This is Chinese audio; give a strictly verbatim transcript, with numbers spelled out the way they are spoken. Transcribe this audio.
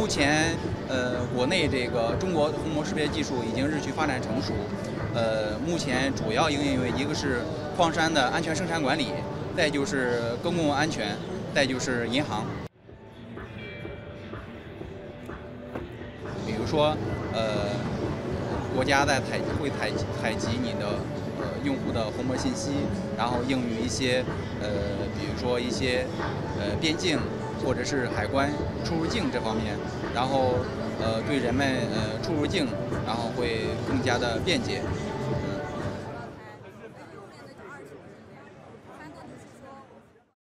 目前呃国内这个中国虹膜识别技术已经日趋发展成熟，呃目前主要应用于一个是矿山的安全生产管理，再就是公共安全，再就是银行。比如说，呃，国家在采会采采集你的呃用户的虹膜信息，然后应于一些呃，比如说一些呃边境或者是海关出入境这方面，然后呃对人们呃出入境，然后会更加的便捷。